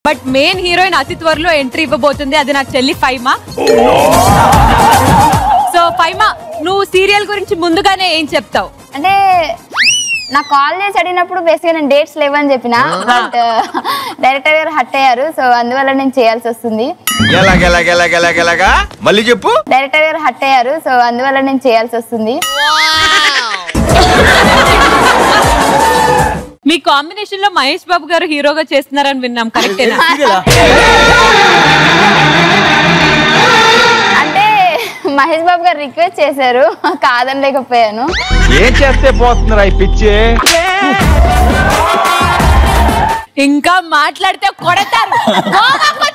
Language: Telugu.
బట్ మెయిన్ హీరోయిన్ అతి త్వరలో ఎంట్రీ ఇవ్వబోతుంది, అది నా చెల్లి ఫైమా. సో ఫైమా, నువ్వు సీరియల్ గురించి ముందుగానే ఏం చెప్తావు? అంటే నా కాల్ చేసి అడిగినప్పుడు బేసిక్గా నేను డేట్స్ లేవని చెప్పిన, బట్ డైరెక్టర్ గారు హట్ అయ్యారు. సో అందువల్ల నేను చేయాల్సి వస్తుంది. మళ్ళీ చెప్పు. డైరెక్టర్ గారు హట్ అయ్యారు. సో అందువల్ల నేను చేయాల్సి వస్తుంది. మీ కాంబినేషన్ లో మహేష్ బాబు గారు హీరోగా చేస్తున్నారని విన్నాం, కరెక్టేనా? అంటే మహేష్ బాబు గారు రిక్వెస్ట్ చేశారు, కాదనలేకపోయాను. ఏం చేస్తే పోతున్నారా ఈ పిచ్చి? ఇంకా మాట్లాడితే కొడతారు.